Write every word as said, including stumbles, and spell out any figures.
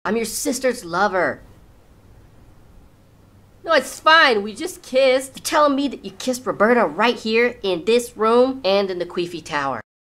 I'm your sister's lover. No, it's fine. We just kissed. You're telling me that you kissed Roberta right here in this room and in the Queefy Tower.